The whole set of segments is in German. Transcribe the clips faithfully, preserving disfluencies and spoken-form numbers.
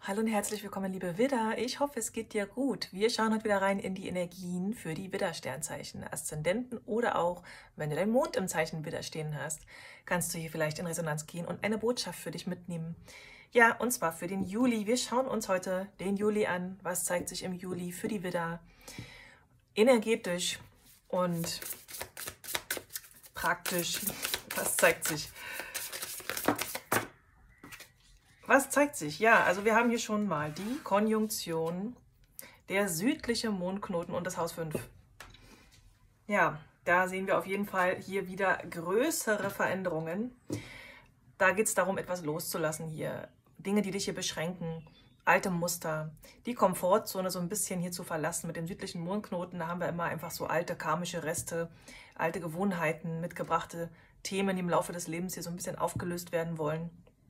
Hallo und herzlich willkommen, liebe Widder. Ich hoffe, es geht dir gut. Wir schauen heute wieder rein in die Energien für die Widder-Sternzeichen, Aszendenten oder auch, wenn du deinen Mond im Zeichen Widder stehen hast, kannst du hier vielleicht in Resonanz gehen und eine Botschaft für dich mitnehmen. Ja, und zwar für den Juli. Wir schauen uns heute den Juli an. Was zeigt sich im Juli für die Widder? Energetisch und praktisch. Was zeigt sich? Was zeigt sich? Ja, also wir haben hier schon mal die Konjunktion, der südliche Mondknoten und das Haus fünf. Ja, da sehen wir auf jeden Fall hier wieder größere Veränderungen. Da geht es darum, etwas loszulassen hier. Dinge, die dich hier beschränken, alte Muster, die Komfortzone so ein bisschen hier zu verlassen. Mit dem südlichen Mondknoten, da haben wir immer einfach so alte karmische Reste, alte Gewohnheiten, mitgebrachte Themen, die im Laufe des Lebens hier so ein bisschen aufgelöst werden wollen,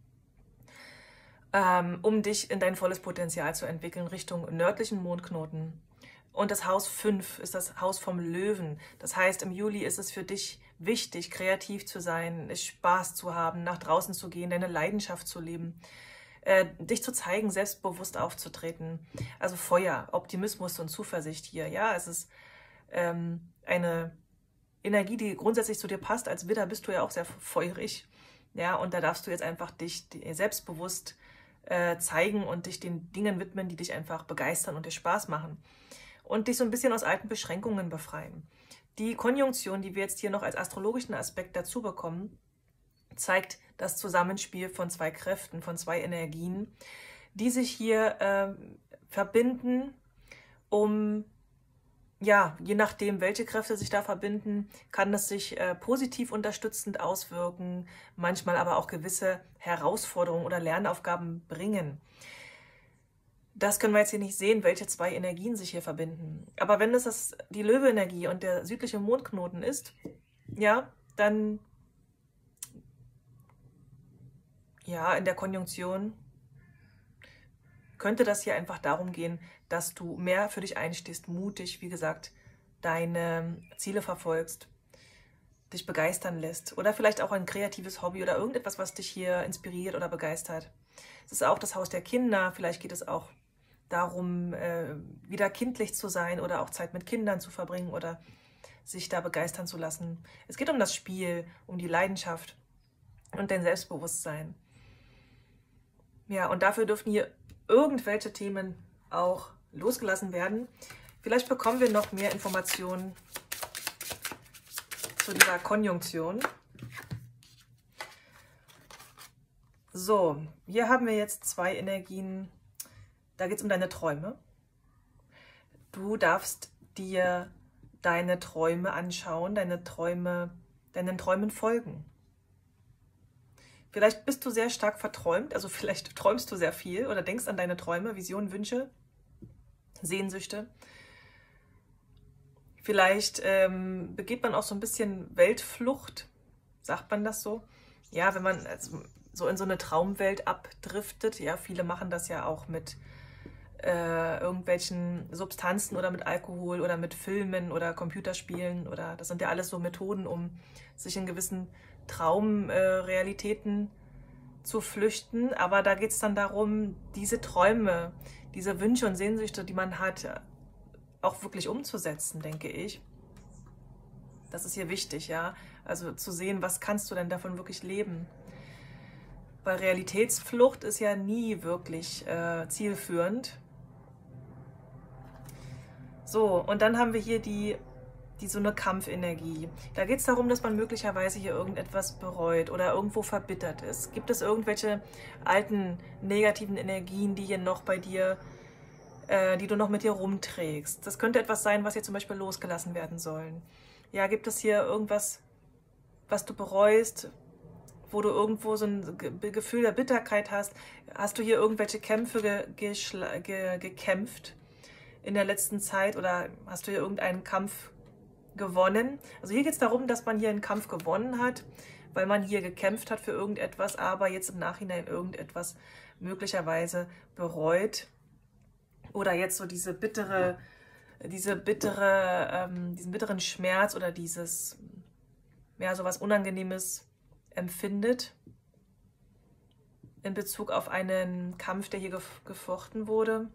um dich in dein volles Potenzial zu entwickeln, Richtung nördlichen Mondknoten. Und das Haus fünf ist das Haus vom Löwen. Das heißt, im Juli ist es für dich wichtig, kreativ zu sein, Spaß zu haben, nach draußen zu gehen, deine Leidenschaft zu leben, äh, dich zu zeigen, selbstbewusst aufzutreten. Also Feuer, Optimismus und Zuversicht hier. Ja, es ist ähm, eine Energie, die grundsätzlich zu dir passt. Als Widder bist du ja auch sehr feurig. Ja, und da darfst du jetzt einfach dich selbstbewusst zeigen und dich den Dingen widmen, die dich einfach begeistern und dir Spaß machen. Und dich so ein bisschen aus alten Beschränkungen befreien. Die Konjunktion, die wir jetzt hier noch als astrologischen Aspekt dazu bekommen, zeigt das Zusammenspiel von zwei Kräften, von zwei Energien, die sich hier äh, verbinden, um, ja, je nachdem, welche Kräfte sich da verbinden, kann es sich äh, positiv unterstützend auswirken, manchmal aber auch gewisse Herausforderungen oder Lernaufgaben bringen. Das können wir jetzt hier nicht sehen, welche zwei Energien sich hier verbinden. Aber wenn es das, die Löwe-Energie und der südliche Mondknoten ist, ja, dann ja, in der Konjunktion könnte das hier einfach darum gehen, dass du mehr für dich einstehst, mutig, wie gesagt, deine Ziele verfolgst, dich begeistern lässt oder vielleicht auch ein kreatives Hobby oder irgendetwas, was dich hier inspiriert oder begeistert. Es ist auch das Haus der Kinder, vielleicht geht es auch darum, äh, wieder kindlich zu sein oder auch Zeit mit Kindern zu verbringen oder sich da begeistern zu lassen. Es geht um das Spiel, um die Leidenschaft und dein Selbstbewusstsein. Ja, und dafür dürfen hier irgendwelche Themen auch losgelassen werden. Vielleicht bekommen wir noch mehr Informationen zu dieser Konjunktion. So, hier haben wir jetzt zwei Energien. Da geht es um deine Träume. Du darfst dir deine Träume anschauen, deine Träume, deinen Träumen folgen. Vielleicht bist du sehr stark verträumt, also vielleicht träumst du sehr viel oder denkst an deine Träume, Visionen, Wünsche, Sehnsüchte. Vielleicht ähm, begeht man auch so ein bisschen Weltflucht, sagt man das so? Ja, wenn man also so in so eine Traumwelt abdriftet. Ja, viele machen das ja auch mit äh, irgendwelchen Substanzen oder mit Alkohol oder mit Filmen oder Computerspielen. Oder das sind ja alles so Methoden, um sich in gewissen Traumrealitäten äh, zu flüchten. Aber da geht es dann darum, diese Träume, diese Wünsche und Sehnsüchte, die man hat, auch wirklich umzusetzen, denke ich. Das ist hier wichtig, ja. Also zu sehen, was kannst du denn davon wirklich leben? Weil Realitätsflucht ist ja nie wirklich äh, zielführend. So, und dann haben wir hier die, die so eine Kampfenergie. Da geht es darum, dass man möglicherweise hier irgendetwas bereut oder irgendwo verbittert ist. Gibt es irgendwelche alten negativen Energien, die hier noch bei dir die du noch mit dir rumträgst. Das könnte etwas sein, was hier zum Beispiel losgelassen werden sollen. Ja, gibt es hier irgendwas, was du bereust, wo du irgendwo so ein Gefühl der Bitterkeit hast? Hast du hier irgendwelche Kämpfe ge ge gekämpft in der letzten Zeit oder hast du hier irgendeinen Kampf gewonnen? Also hier geht es darum, dass man hier einen Kampf gewonnen hat, weil man hier gekämpft hat für irgendetwas, aber jetzt im Nachhinein irgendetwas möglicherweise bereut. Oder jetzt so diese bittere, diese bittere, ähm, diesen bitteren Schmerz oder dieses, ja, so was Unangenehmes empfindet. in Bezug auf einen Kampf, der hier gefochten wurde.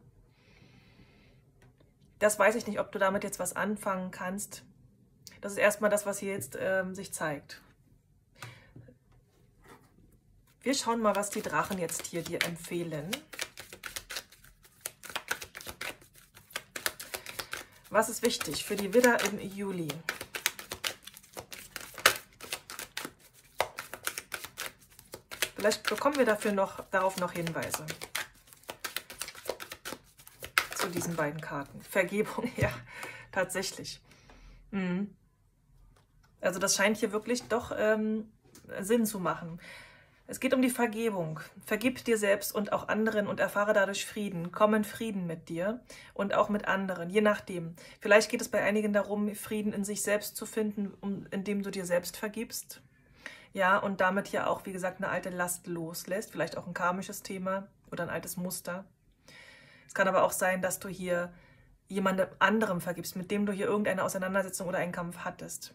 Das weiß ich nicht, ob du damit jetzt was anfangen kannst. Das ist erstmal das, was hier jetzt ähm, sich zeigt. Wir schauen mal, was die Drachen jetzt hier dir empfehlen. Was ist wichtig für die Widder im Juli? Vielleicht bekommen wir dafür noch, darauf noch Hinweise. Zu diesen beiden Karten. Vergebung, ja, tatsächlich. Mhm. Also das scheint hier wirklich doch ähm, Sinn zu machen. Es geht um die Vergebung. Vergib dir selbst und auch anderen und erfahre dadurch Frieden. Komm in Frieden mit dir und auch mit anderen, je nachdem. Vielleicht geht es bei einigen darum, Frieden in sich selbst zu finden, um, indem du dir selbst vergibst. Ja, und damit hier auch, wie gesagt, eine alte Last loslässt. Vielleicht auch ein karmisches Thema oder ein altes Muster. Es kann aber auch sein, dass du hier jemandem anderem vergibst, mit dem du hier irgendeine Auseinandersetzung oder einen Kampf hattest.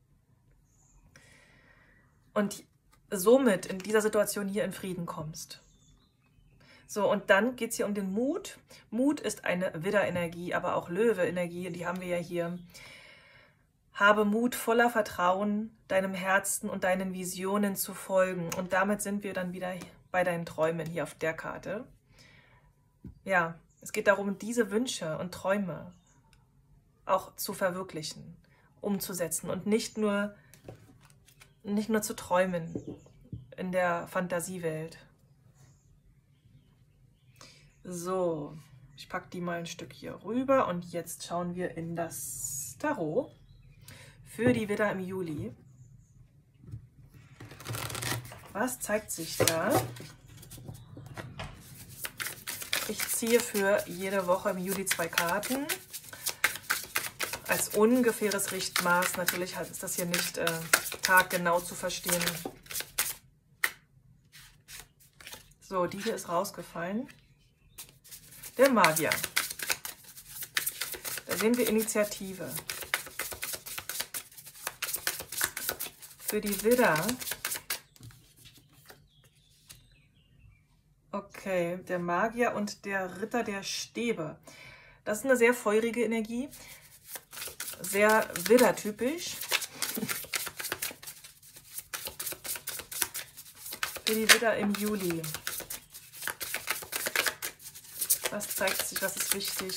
Und somit in dieser Situation hier in Frieden kommst. So, und dann geht es hier um den Mut. Mut ist eine Widderenergie, aber auch Löwe-Energie, die haben wir ja hier. Habe Mut, voller Vertrauen, deinem Herzen und deinen Visionen zu folgen. Und damit sind wir dann wieder bei deinen Träumen hier auf der Karte. Ja, es geht darum, diese Wünsche und Träume auch zu verwirklichen, umzusetzen und nicht nur, nicht nur zu träumen in der Fantasiewelt. So, ich packe die mal ein Stück hier rüber und jetzt schauen wir in das Tarot für die Widder im Juli. Was zeigt sich da? Ich ziehe für jede Woche im Juli zwei Karten. Als ungefähres Richtmaß. Natürlich ist das hier nicht äh, taggenau zu verstehen. So, die hier ist rausgefallen. Der Magier. Da sehen wir Initiative. Für die Widder. Okay, der Magier und der Ritter der Stäbe. Das ist eine sehr feurige Energie. Sehr widdertypisch. Für die Widder im Juli. Was zeigt sich, was ist wichtig?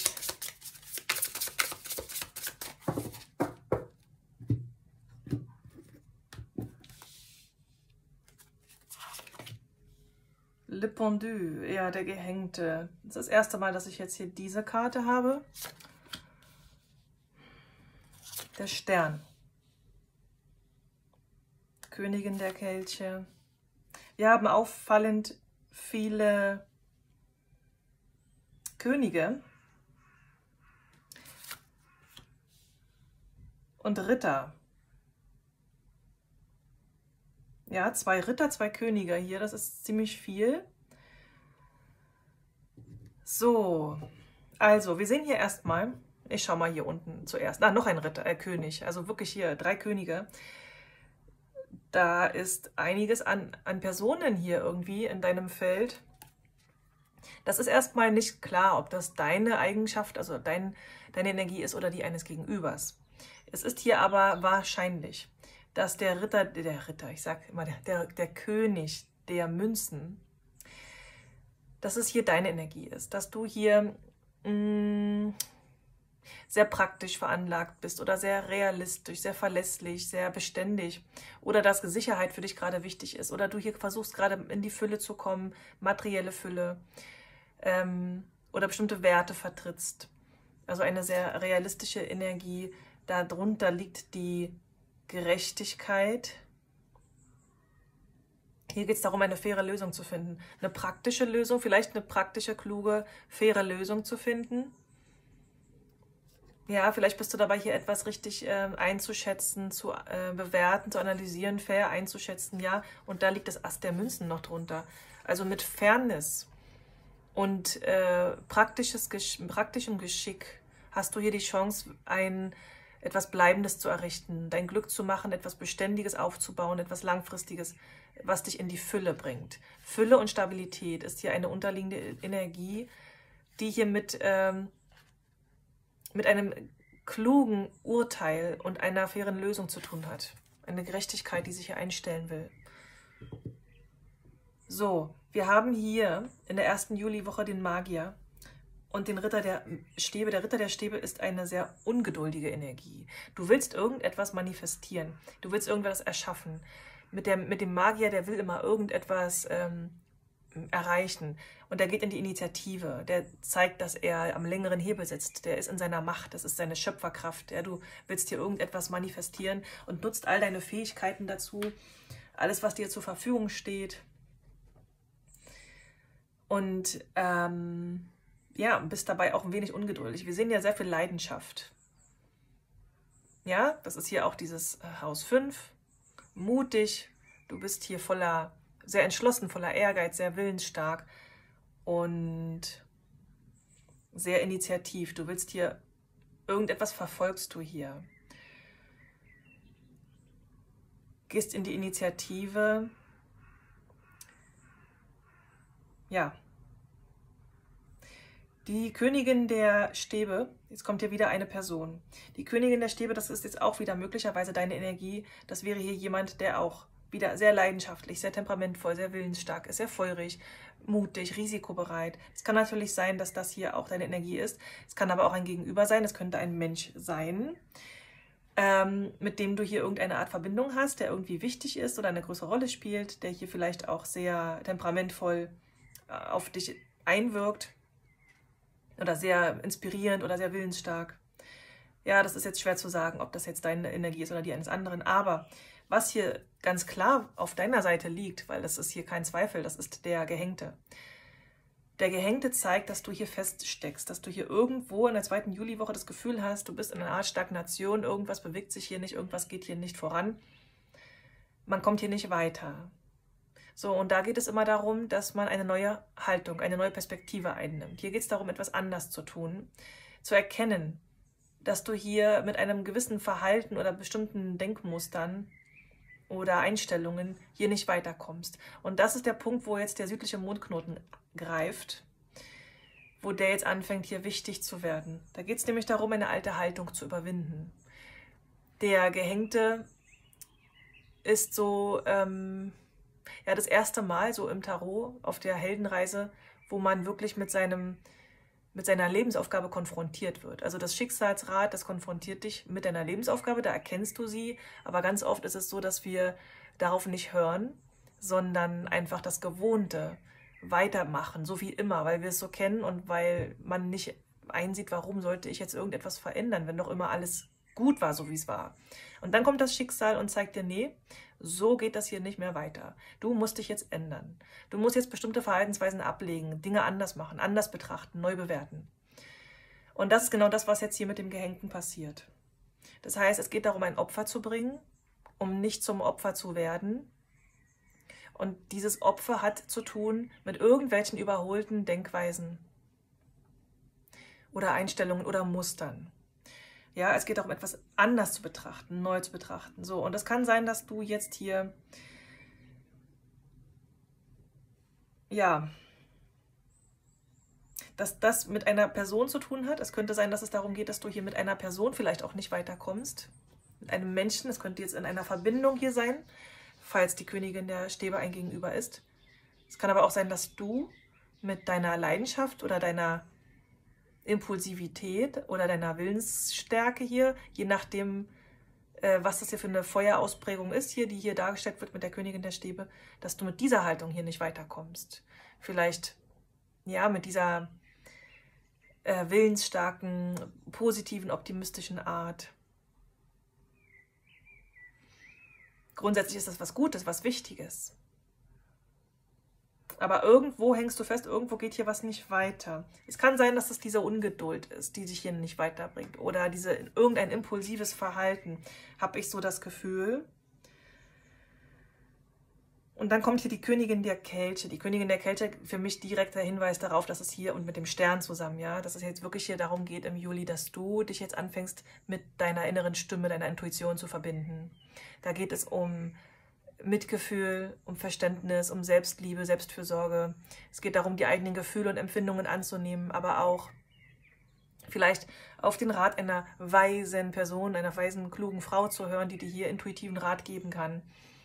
Le Pendu, ja, der Gehängte. Das ist das erste Mal, dass ich jetzt hier diese Karte habe. Der Stern. Königin der Kelche. Wir haben auffallend viele Könige und Ritter. Ja, zwei Ritter, zwei Könige hier, das ist ziemlich viel. So, also wir sehen hier erstmal, ich schaue mal hier unten zuerst, ah, noch ein Ritter, äh, König, also wirklich hier drei Könige. Da ist einiges an, an Personen hier irgendwie in deinem Feld. Das ist erstmal nicht klar, ob das deine Eigenschaft, also dein, deine Energie ist oder die eines Gegenübers. Es ist hier aber wahrscheinlich, dass der Ritter, der Ritter, ich sage immer, der, der, der König der Münzen, dass es hier deine Energie ist, dass du hier mh, sehr praktisch veranlagt bist oder sehr realistisch, sehr verlässlich, sehr beständig oder dass Sicherheit für dich gerade wichtig ist oder du hier versuchst gerade in die Fülle zu kommen, materielle Fülle ähm, oder bestimmte Werte vertrittst. Also eine sehr realistische Energie, darunter liegt die Gerechtigkeit. Hier geht es darum, eine faire Lösung zu finden. Eine praktische Lösung, vielleicht eine praktische, kluge, faire Lösung zu finden. Ja, vielleicht bist du dabei, hier etwas richtig äh, einzuschätzen, zu äh, bewerten, zu analysieren, fair einzuschätzen, ja. Und da liegt das Ass der Münzen noch drunter. Also mit Fairness und äh, praktisches Gesch praktischem Geschick hast du hier die Chance, ein etwas Bleibendes zu errichten, dein Glück zu machen, etwas Beständiges aufzubauen, etwas Langfristiges was dich in die Fülle bringt. Fülle und Stabilität ist hier eine unterliegende Energie, die hier mit, ähm, mit einem klugen Urteil und einer fairen Lösung zu tun hat. Eine Gerechtigkeit, die sich hier einstellen will. So, wir haben hier in der ersten Juliwoche den Magier und den Ritter der Stäbe. Der Ritter der Stäbe ist eine sehr ungeduldige Energie. Du willst irgendetwas manifestieren. Du willst irgendwas erschaffen. Mit, der, mit dem Magier, der will immer irgendetwas ähm, erreichen. Und der geht in die Initiative. Der zeigt, dass er am längeren Hebel sitzt. Der ist in seiner Macht. Das ist seine Schöpferkraft. Ja, du willst hier irgendetwas manifestieren und nutzt all deine Fähigkeiten dazu. Alles, was dir zur Verfügung steht. Und ähm, ja, bist dabei auch ein wenig ungeduldig. Wir sehen ja sehr viel Leidenschaft. Ja, das ist hier auch dieses Haus fünf. Mutig. Du bist hier voller, sehr entschlossen, voller Ehrgeiz, sehr willensstark und sehr initiativ. Du willst hier, irgendetwas verfolgst du hier. Gehst in die Initiative. Ja. Die Königin der Stäbe, jetzt kommt hier wieder eine Person. Die Königin der Stäbe, das ist jetzt auch wieder möglicherweise deine Energie. Das wäre hier jemand, der auch wieder sehr leidenschaftlich, sehr temperamentvoll, sehr willensstark ist, sehr feurig, mutig, risikobereit. Es kann natürlich sein, dass das hier auch deine Energie ist. Es kann aber auch ein Gegenüber sein. Es könnte ein Mensch sein, ähm, mit dem du hier irgendeine Art Verbindung hast, der irgendwie wichtig ist oder eine größere Rolle spielt, der hier vielleicht auch sehr temperamentvoll äh, auf dich einwirkt. Oder sehr inspirierend oder sehr willensstark. Ja, das ist jetzt schwer zu sagen, ob das jetzt deine Energie ist oder die eines anderen. Aber was hier ganz klar auf deiner Seite liegt, weil das ist hier kein Zweifel, das ist der Gehängte. Der Gehängte zeigt, dass du hier feststeckst, dass du hier irgendwo in der zweiten Juliwoche das Gefühl hast, du bist in einer Art Stagnation, irgendwas bewegt sich hier nicht, irgendwas geht hier nicht voran. Man kommt hier nicht weiter. So, und da geht es immer darum, dass man eine neue Haltung, eine neue Perspektive einnimmt. Hier geht es darum, etwas anders zu tun, zu erkennen, dass du hier mit einem gewissen Verhalten oder bestimmten Denkmustern oder Einstellungen hier nicht weiterkommst. Und das ist der Punkt, wo jetzt der südliche Mondknoten greift, wo der jetzt anfängt, hier wichtig zu werden. Da geht es nämlich darum, eine alte Haltung zu überwinden. Der Gehängte ist so... Ähm, Ja, das erste Mal so im Tarot auf der Heldenreise, wo man wirklich mit, seinem, mit seiner Lebensaufgabe konfrontiert wird. Also das Schicksalsrad, das konfrontiert dich mit deiner Lebensaufgabe, da erkennst du sie. Aber ganz oft ist es so, dass wir darauf nicht hören, sondern einfach das Gewohnte weitermachen, so wie immer, weil wir es so kennen und weil man nicht einsieht, warum sollte ich jetzt irgendetwas verändern, wenn doch immer alles gut war, so wie es war. Und dann kommt das Schicksal und zeigt dir, nee, so geht das hier nicht mehr weiter. Du musst dich jetzt ändern. Du musst jetzt bestimmte Verhaltensweisen ablegen, Dinge anders machen, anders betrachten, neu bewerten. Und das ist genau das, was jetzt hier mit dem Gehängten passiert. Das heißt, es geht darum, ein Opfer zu bringen, um nicht zum Opfer zu werden. Und dieses Opfer hat zu tun mit irgendwelchen überholten Denkweisen oder Einstellungen oder Mustern. Ja, es geht darum, etwas anders zu betrachten, neu zu betrachten. So, und es kann sein, dass du jetzt hier, ja, dass das mit einer Person zu tun hat. Es könnte sein, dass es darum geht, dass du hier mit einer Person vielleicht auch nicht weiterkommst. Mit einem Menschen, es könnte jetzt in einer Verbindung hier sein, falls die Königin der Stäbe ein Gegenüber ist. Es kann aber auch sein, dass du mit deiner Leidenschaft oder deiner Impulsivität oder deiner Willensstärke hier, je nachdem, äh, was das hier für eine Feuerausprägung ist, hier, die hier dargestellt wird mit der Königin der Stäbe, dass du mit dieser Haltung hier nicht weiterkommst. Vielleicht, ja, mit dieser äh, willensstarken, positiven, optimistischen Art. Grundsätzlich ist das was Gutes, was Wichtiges. Aber irgendwo hängst du fest, irgendwo geht hier was nicht weiter. Es kann sein, dass es diese Ungeduld ist, die sich hier nicht weiterbringt. Oder diese, irgendein impulsives Verhalten, habe ich so das Gefühl. Und dann kommt hier die Königin der Kelche. Die Königin der Kelche, für mich direkter Hinweis darauf, dass es hier und mit dem Stern zusammen, ja, dass es jetzt wirklich hier darum geht im Juli, dass du dich jetzt anfängst, mit deiner inneren Stimme, deiner Intuition zu verbinden. Da geht es um Mitgefühl, um Verständnis, um Selbstliebe, Selbstfürsorge. Es geht darum, die eigenen Gefühle und Empfindungen anzunehmen, aber auch vielleicht auf den Rat einer weisen Person, einer weisen, klugen Frau zu hören, die dir hier intuitiven Rat geben kann.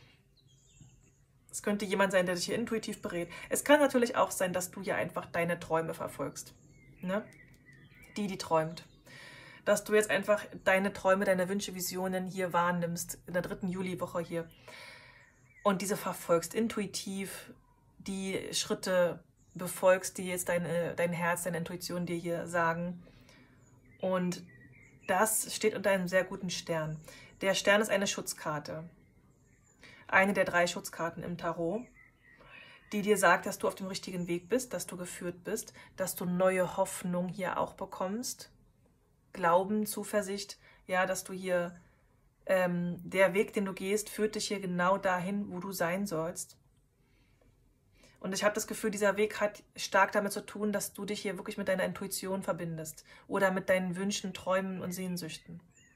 Es könnte jemand sein, der dich hier intuitiv berät. Es kann natürlich auch sein, dass du ja einfach deine Träume verfolgst. Ne? Die, die träumt. Dass du jetzt einfach deine Träume, deine Wünsche, Visionen hier wahrnimmst, in der dritten Juliwoche hier. Und diese verfolgst, intuitiv die Schritte befolgst, die jetzt deine, dein Herz, deine Intuition dir hier sagen. Und das steht unter einem sehr guten Stern. Der Stern ist eine Schutzkarte. Eine der drei Schutzkarten im Tarot, die dir sagt, dass du auf dem richtigen Weg bist, dass du geführt bist, dass du neue Hoffnung hier auch bekommst. Glauben, Zuversicht, ja, dass du hier, ähm, der Weg, den du gehst, führt dich hier genau dahin, wo du sein sollst. Und ich habe das Gefühl, dieser Weg hat stark damit zu tun, dass du dich hier wirklich mit deiner Intuition verbindest oder mit deinen Wünschen, Träumen und Sehnsüchten.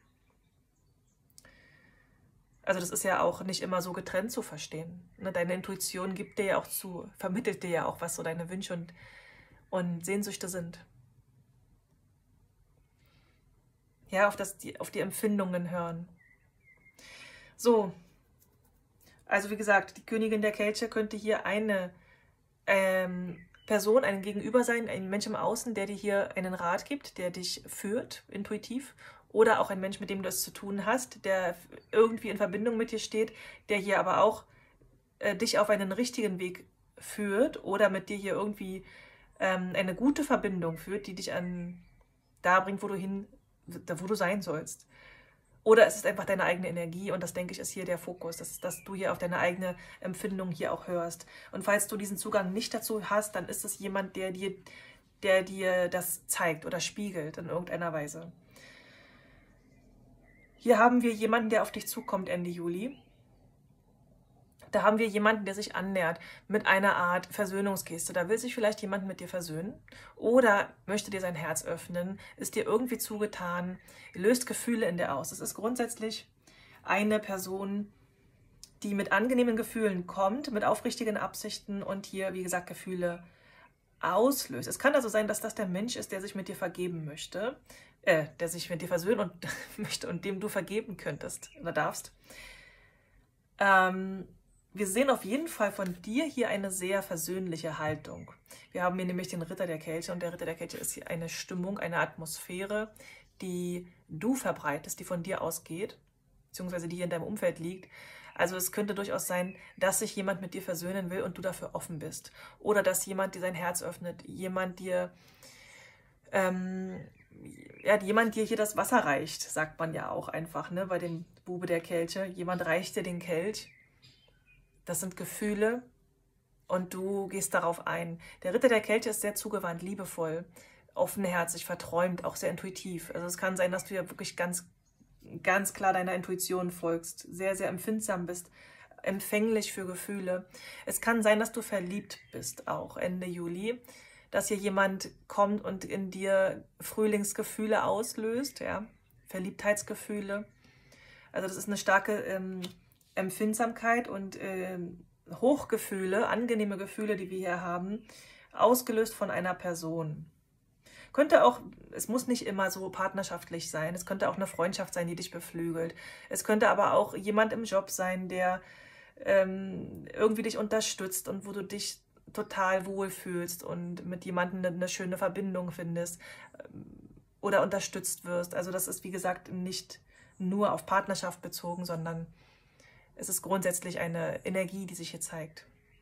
Also das ist ja auch nicht immer so getrennt zu verstehen. Deine Intuition gibt dir ja auch zu, vermittelt dir ja auch, was so deine Wünsche und, und Sehnsüchte sind. Ja, auf, das, die, auf die Empfindungen hören. So, also wie gesagt, die Königin der Kelche könnte hier eine ähm, Person, ein Gegenüber sein, ein Mensch im Außen, der dir hier einen Rat gibt, der dich führt, intuitiv. Oder auch ein Mensch, mit dem du es zu tun hast, der irgendwie in Verbindung mit dir steht, der hier aber auch äh, dich auf einen richtigen Weg führt oder mit dir hier irgendwie ähm, eine gute Verbindung führt, die dich an da bringt, wo du hin, da, wo du sein sollst. Oder es ist einfach deine eigene Energie und das, denke ich, ist hier der Fokus, dass, dass du hier auf deine eigene Empfindung hier auch hörst. Und falls du diesen Zugang nicht dazu hast, dann ist es jemand, der dir, der dir das zeigt oder spiegelt in irgendeiner Weise. Hier haben wir jemanden, der auf dich zukommt Ende Juli. Da haben wir jemanden, der sich annähert mit einer Art Versöhnungsgeste. Da will sich vielleicht jemand mit dir versöhnen oder möchte dir sein Herz öffnen, ist dir irgendwie zugetan, löst Gefühle in dir aus. Es ist grundsätzlich eine Person, die mit angenehmen Gefühlen kommt, mit aufrichtigen Absichten und hier, wie gesagt, Gefühle auslöst. Es kann also sein, dass das der Mensch ist, der sich mit dir vergeben möchte, äh, der sich mit dir versöhnen und möchte und dem du vergeben könntest oder darfst. Ähm, Wir sehen auf jeden Fall von dir hier eine sehr versöhnliche Haltung. Wir haben hier nämlich den Ritter der Kelche und der Ritter der Kelche ist hier eine Stimmung, eine Atmosphäre, die du verbreitest, die von dir ausgeht, beziehungsweise die hier in deinem Umfeld liegt. Also es könnte durchaus sein, dass sich jemand mit dir versöhnen will und du dafür offen bist. Oder dass jemand dir sein Herz öffnet, jemand dir, ähm, ja, jemand dir hier das Wasser reicht, sagt man ja auch einfach, ne, bei dem Bube der Kelche. Jemand reicht dir den Kelch. Das sind Gefühle und du gehst darauf ein. Der Ritter der Kelche ist sehr zugewandt, liebevoll, offenherzig, verträumt, auch sehr intuitiv. Also es kann sein, dass du ja wirklich ganz, ganz klar deiner Intuition folgst, sehr, sehr empfindsam bist, empfänglich für Gefühle. Es kann sein, dass du verliebt bist, auch Ende Juli, dass hier jemand kommt und in dir Frühlingsgefühle auslöst, ja, Verliebtheitsgefühle. Also das ist eine starke ähm, Empfindsamkeit und äh, Hochgefühle, angenehme Gefühle, die wir hier haben, ausgelöst von einer Person. Könnte auch, es muss nicht immer so partnerschaftlich sein, es könnte auch eine Freundschaft sein, die dich beflügelt. Es könnte aber auch jemand im Job sein, der ähm, irgendwie dich unterstützt und wo du dich total wohlfühlst und mit jemandem eine, eine schöne Verbindung findest oder unterstützt wirst. Also das ist, wie gesagt, nicht nur auf Partnerschaft bezogen, sondern es ist grundsätzlich eine Energie, die sich hier zeigt.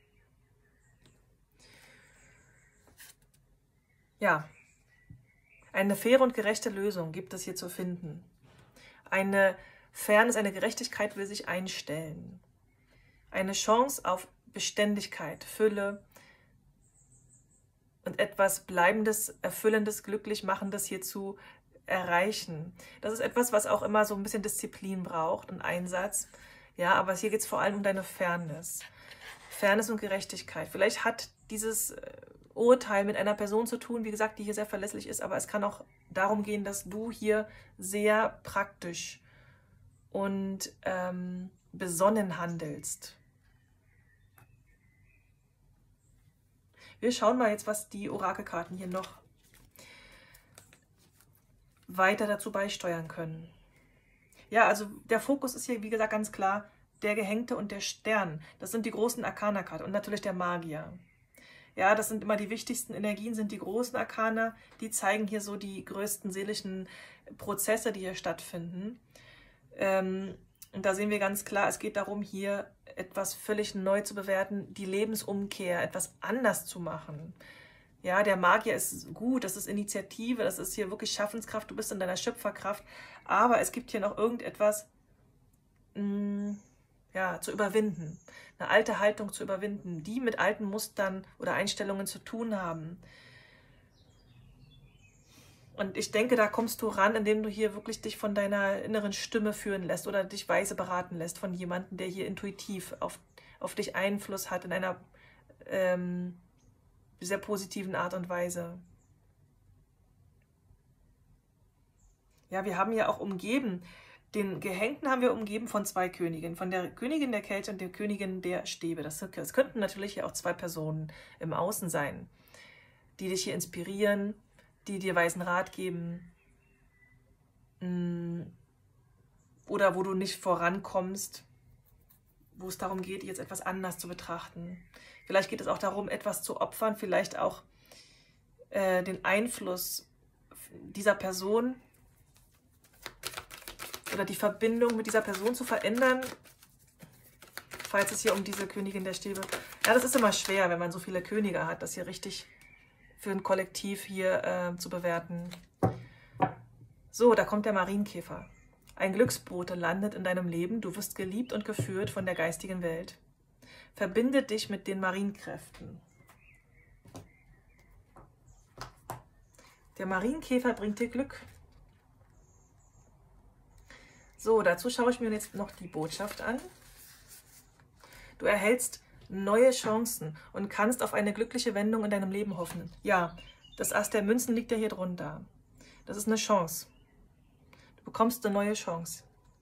Ja, eine faire und gerechte Lösung gibt es hier zu finden. Eine Fairness, eine Gerechtigkeit will sich einstellen. Eine Chance auf Beständigkeit, Fülle und etwas Bleibendes, Erfüllendes, Glücklichmachendes hier zu erreichen. Das ist etwas, was auch immer so ein bisschen Disziplin braucht und Einsatz. Ja, aber hier geht es vor allem um deine Fairness. Fairness und Gerechtigkeit. Vielleicht hat dieses Urteil mit einer Person zu tun, wie gesagt, die hier sehr verlässlich ist, aber es kann auch darum gehen, dass du hier sehr praktisch und ähm, besonnen handelst. Wir schauen mal jetzt, was die Orakelkarten hier noch weiter dazu beisteuern können. Ja, also der Fokus ist hier, wie gesagt, ganz klar der Gehängte und der Stern. Das sind die großen Arkana-Karten und natürlich der Magier. Ja, das sind immer die wichtigsten Energien, sind die großen Arkana. Die zeigen hier so die größten seelischen Prozesse, die hier stattfinden. Ähm, und da sehen wir ganz klar, es geht darum, hier etwas völlig neu zu bewerten, die Lebensumkehr, etwas anders zu machen. Ja, der Magier ist gut, das ist Initiative, das ist hier wirklich Schaffenskraft, du bist in deiner Schöpferkraft. Aber es gibt hier noch irgendetwas mh, ja, zu überwinden, eine alte Haltung zu überwinden, die mit alten Mustern oder Einstellungen zu tun haben. Und ich denke, da kommst du ran, indem du hier wirklich dich von deiner inneren Stimme führen lässt oder dich weise beraten lässt von jemandem, der hier intuitiv auf, auf dich Einfluss hat in einer ähm, sehr positiven Art und Weise. Ja, wir haben ja auch umgeben, den Gehängten haben wir umgeben von zwei Königinnen, von der Königin der Kelche und der Königin der Stäbe. Das, das könnten natürlich auch zwei Personen im Außen sein, die dich hier inspirieren, die dir weisen Rat geben oder wo du nicht vorankommst, wo es darum geht, jetzt etwas anders zu betrachten. Vielleicht geht es auch darum, etwas zu opfern, vielleicht auch äh, den Einfluss dieser Person oder die Verbindung mit dieser Person zu verändern, falls es hier um diese Königin der Stäbe... Ja, das ist immer schwer, wenn man so viele Könige hat, das hier richtig für ein Kollektiv hier äh, zu bewerten. So, da kommt der Marienkäfer. Ein Glücksbote landet in deinem Leben, du wirst geliebt und geführt von der geistigen Welt. Verbinde dich mit den Marienkräften. Der Marienkäfer bringt dir Glück. So, dazu schaue ich mir jetzt noch die Botschaft an. Du erhältst neue Chancen und kannst auf eine glückliche Wendung in deinem Leben hoffen. Ja, das Ass der Münzen liegt ja hier drunter. Das ist eine Chance. Du bekommst eine neue Chance.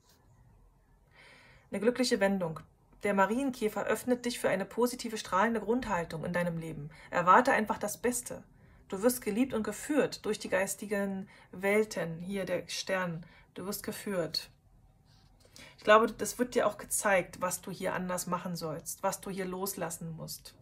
Eine glückliche Wendung. Der Marienkäfer öffnet dich für eine positive, strahlende Grundhaltung in deinem Leben. Erwarte einfach das Beste. Du wirst geliebt und geführt durch die geistigen Welten, hier der Stern. Du wirst geführt. Ich glaube, das wird dir auch gezeigt, was du hier anders machen sollst, was du hier loslassen musst.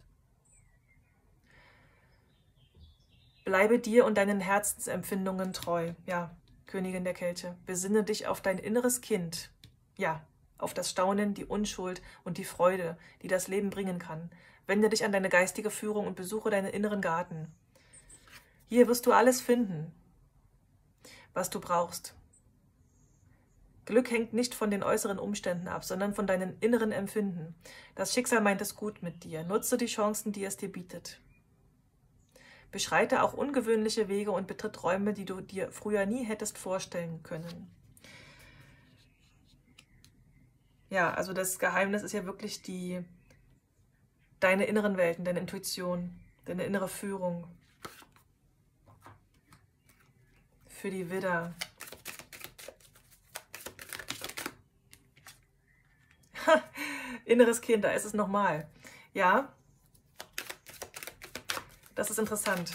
Bleibe dir und deinen Herzensempfindungen treu. Ja, Königin der Kelche, besinne dich auf dein inneres Kind. Ja, auf das Staunen, die Unschuld und die Freude, die das Leben bringen kann. Wende dich an deine geistige Führung und besuche deinen inneren Garten. Hier wirst du alles finden, was du brauchst. Glück hängt nicht von den äußeren Umständen ab, sondern von deinen inneren Empfinden. Das Schicksal meint es gut mit dir. Nutze die Chancen, die es dir bietet. Beschreite auch ungewöhnliche Wege und betritt Räume, die du dir früher nie hättest vorstellen können. Ja, also das Geheimnis ist ja wirklich die, deine inneren Welten, deine Intuition, deine innere Führung. Für die Widder. Inneres Kind, da ist es nochmal. Ja, das ist interessant.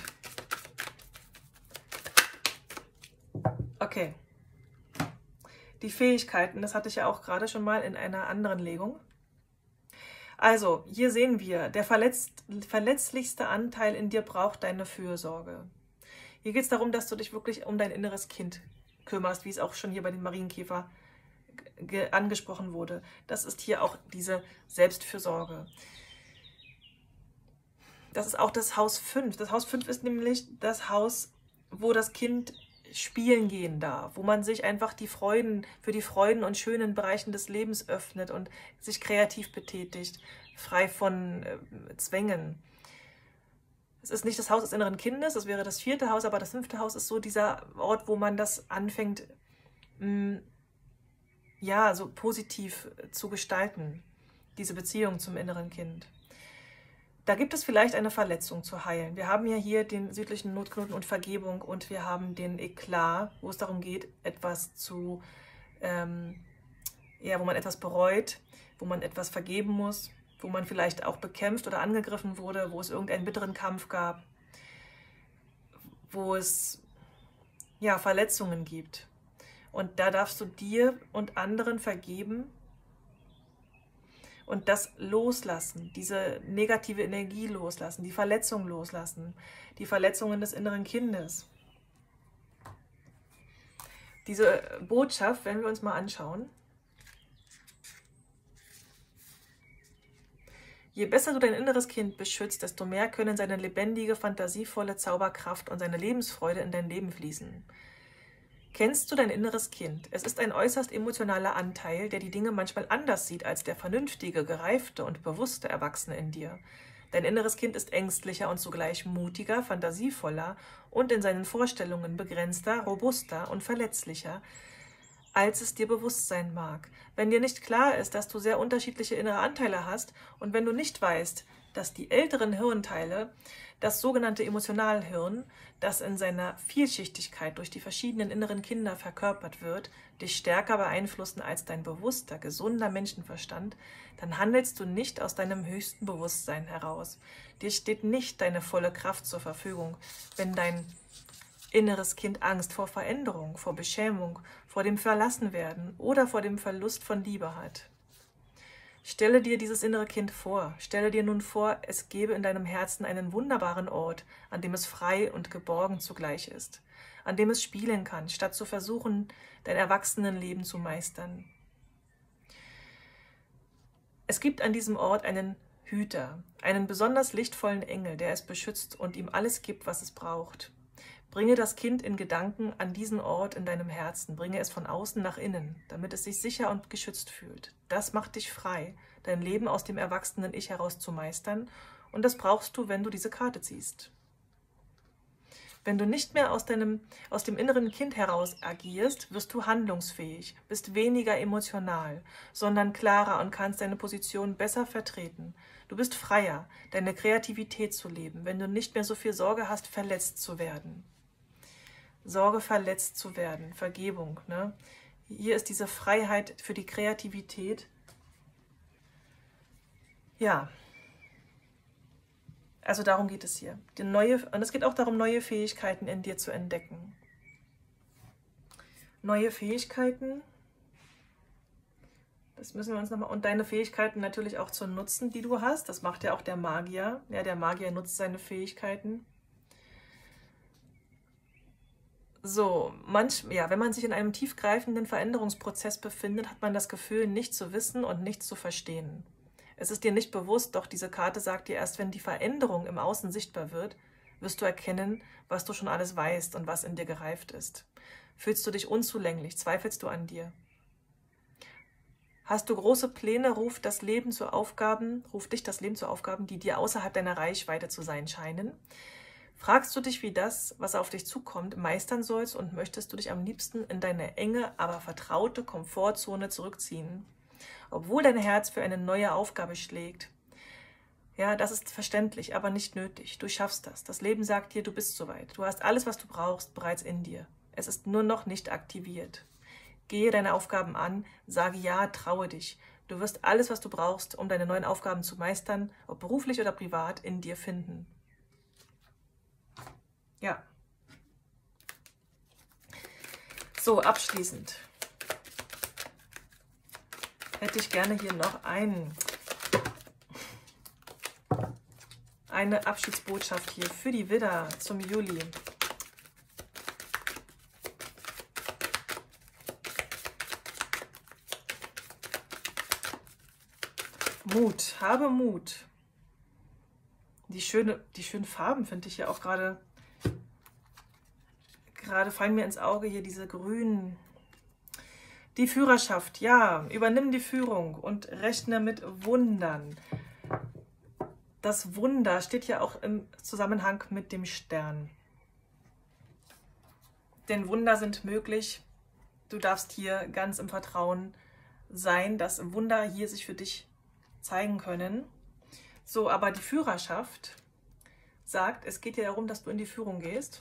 Okay. Die Fähigkeiten, das hatte ich ja auch gerade schon mal in einer anderen Legung. Also, hier sehen wir, der verletzt, verletzlichste Anteil in dir braucht deine Fürsorge. Hier geht es darum, dass du dich wirklich um dein inneres Kind kümmerst, wie es auch schon hier bei den Marienkäfer angesprochen wurde. Das ist hier auch diese Selbstfürsorge. Das ist auch das Haus fünf. Das Haus fünf ist nämlich das Haus, wo das Kind spielen gehen darf, wo man sich einfach die Freuden, für die Freuden und schönen Bereichen des Lebens öffnet und sich kreativ betätigt, frei von äh, Zwängen. Es ist nicht das Haus des inneren Kindes, das wäre das vierte Haus, aber das fünfte Haus ist so dieser Ort, wo man das anfängt, mh, ja, so positiv zu gestalten, diese Beziehung zum inneren Kind. Da gibt es vielleicht eine Verletzung zu heilen. Wir haben ja hier den südlichen Notknoten und Vergebung und wir haben den Eklat, wo es darum geht, etwas zu, ähm, ja, wo man etwas bereut, wo man etwas vergeben muss. wo man vielleicht auch bekämpft oder angegriffen wurde, wo es irgendeinen bitteren Kampf gab, wo es ja, Verletzungen gibt. Und da darfst du dir und anderen vergeben und das loslassen, diese negative Energie loslassen, die Verletzung loslassen, die Verletzungen des inneren Kindes. Diese Botschaft, wenn wir uns mal anschauen, je besser du dein inneres Kind beschützt, desto mehr können seine lebendige, fantasievolle Zauberkraft und seine Lebensfreude in dein Leben fließen. Kennst du dein inneres Kind? Es ist ein äußerst emotionaler Anteil, der die Dinge manchmal anders sieht als der vernünftige, gereifte und bewusste Erwachsene in dir. Dein inneres Kind ist ängstlicher und zugleich mutiger, fantasievoller und in seinen Vorstellungen begrenzter, robuster und verletzlicher, als es dir bewusst sein mag. Wenn dir nicht klar ist, dass du sehr unterschiedliche innere Anteile hast und wenn du nicht weißt, dass die älteren Hirnteile, das sogenannte Emotionalhirn, das in seiner Vielschichtigkeit durch die verschiedenen inneren Kinder verkörpert wird, dich stärker beeinflussen als dein bewusster, gesunder Menschenverstand, dann handelst du nicht aus deinem höchsten Bewusstsein heraus. Dir steht nicht deine volle Kraft zur Verfügung, wenn dein inneres Kind Angst vor Veränderung, vor Beschämung, vor dem Verlassenwerden oder vor dem Verlust von Liebe hat. Stelle dir dieses innere Kind vor. Stelle dir nun vor, es gäbe in deinem Herzen einen wunderbaren Ort, an dem es frei und geborgen zugleich ist, an dem es spielen kann, statt zu versuchen, dein Erwachsenenleben zu meistern. Es gibt an diesem Ort einen Hüter, einen besonders lichtvollen Engel, der es beschützt und ihm alles gibt, was es braucht. Bringe das Kind in Gedanken an diesen Ort in deinem Herzen, bringe es von außen nach innen, damit es sich sicher und geschützt fühlt. Das macht dich frei, dein Leben aus dem erwachsenen Ich heraus zu meistern, und das brauchst du, wenn du diese Karte ziehst. Wenn du nicht mehr aus, deinem, aus dem inneren Kind heraus agierst, wirst du handlungsfähig, bist weniger emotional, sondern klarer und kannst deine Position besser vertreten. Du bist freier, deine Kreativität zu leben, wenn du nicht mehr so viel Sorge hast, verletzt zu werden. Sorge, verletzt zu werden, Vergebung. Ne? Hier ist diese Freiheit für die Kreativität. Ja, also darum geht es hier. Die neue, und es geht auch darum, neue Fähigkeiten in dir zu entdecken. Neue Fähigkeiten, das müssen wir uns nochmal, und deine Fähigkeiten natürlich auch zu nutzen, die du hast. Das macht ja auch der Magier. Ja, der Magier nutzt seine Fähigkeiten. So, manch, ja, wenn man sich in einem tiefgreifenden Veränderungsprozess befindet, hat man das Gefühl, nichts zu wissen und nichts zu verstehen. Es ist dir nicht bewusst, doch diese Karte sagt dir, erst wenn die Veränderung im Außen sichtbar wird, wirst du erkennen, was du schon alles weißt und was in dir gereift ist. Fühlst du dich unzulänglich? Zweifelst du an dir? Hast du große Pläne, ruft das Leben zu Aufgaben, ruft dich das Leben zu Aufgaben, die dir außerhalb deiner Reichweite zu sein scheinen? Fragst du dich, wie das, was auf dich zukommt, meistern sollst und möchtest du dich am liebsten in deine enge, aber vertraute Komfortzone zurückziehen, obwohl dein Herz für eine neue Aufgabe schlägt? Ja, das ist verständlich, aber nicht nötig. Du schaffst das. Das Leben sagt dir, du bist soweit. Du hast alles, was du brauchst, bereits in dir. Es ist nur noch nicht aktiviert. Gehe deine Aufgaben an, sage ja, traue dich. Du wirst alles, was du brauchst, um deine neuen Aufgaben zu meistern, ob beruflich oder privat, in dir finden. Ja. So, abschließend hätte ich gerne hier noch ein, eine Abschiedsbotschaft hier für die Widder zum Juli. Mut, habe Mut. Die, schöne, die schönen Farben finde ich ja auch gerade, gerade fallen mir ins Auge hier diese grünen. Die Führerschaft, ja, übernimm die Führung und rechne mit Wundern. Das Wunder steht ja auch im Zusammenhang mit dem Stern. Denn Wunder sind möglich. Du darfst hier ganz im Vertrauen sein, dass Wunder hier sich für dich zeigen können. So, aber die Führerschaft sagt, es geht ja darum, dass du in die Führung gehst.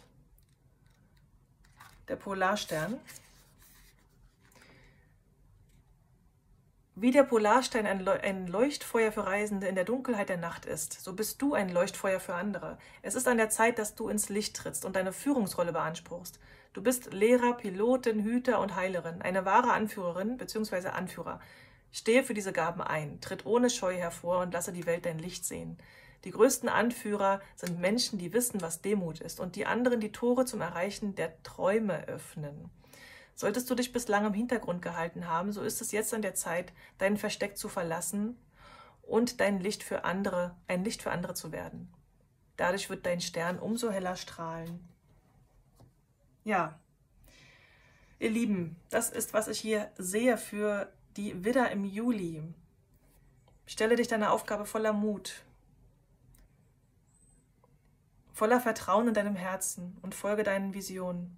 Der Polarstern. Wie der Polarstein ein Leuchtfeuer für Reisende in der Dunkelheit der Nacht ist, so bist du ein Leuchtfeuer für andere. Es ist an der Zeit, dass du ins Licht trittst und deine Führungsrolle beanspruchst. Du bist Lehrer, Pilotin, Hüter und Heilerin, eine wahre Anführerin bzw. Anführer. Stehe für diese Gaben ein, tritt ohne Scheu hervor und lasse die Welt dein Licht sehen. Die größten Anführer sind Menschen, die wissen, was Demut ist und die anderen die Tore zum Erreichen der Träume öffnen. Solltest du dich bislang im Hintergrund gehalten haben, so ist es jetzt an der Zeit, dein Versteck zu verlassen und dein Licht für andere, ein Licht für andere zu werden. Dadurch wird dein Stern umso heller strahlen. Ja, ihr Lieben, das ist, was ich hier sehe für die Widder im Juli. Stelle dich deiner Aufgabe voller Mut, voller Vertrauen in deinem Herzen und folge deinen Visionen.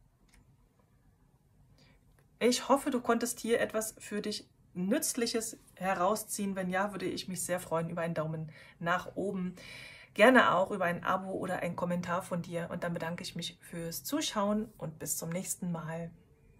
Ich hoffe, du konntest hier etwas für dich Nützliches herausziehen. Wenn ja, würde ich mich sehr freuen über einen Daumen nach oben. Gerne auch über ein Abo oder einen Kommentar von dir. Und dann bedanke ich mich fürs Zuschauen und bis zum nächsten Mal.